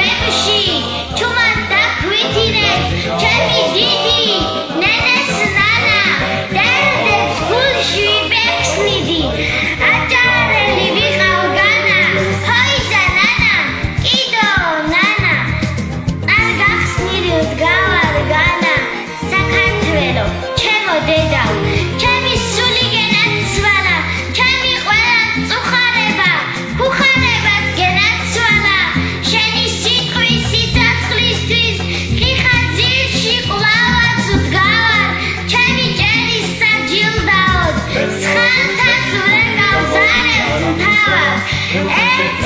წლებში ჩუმად დაგვიტირებ ჩემი დიდი ნენეს ნანა დედებს გულში ვიფექსლიდი აჭარელი ვიყავ განა ჰოიძა ნანა კიდო ნანა არ გახსნილ გავარ განა საქართველო ჩემო დედა ჩემი სული გენაცვალა ჩემი ყველა წუხარება ხუხარებას გენაცვალა შენი სიტყვის სიცოცხლისთვის ხიხაძირში ყლავაც ვდგავარ ჩემი ჭერის საჯილდაოდ სხანთას ვრეკავ ზარებს მთავარ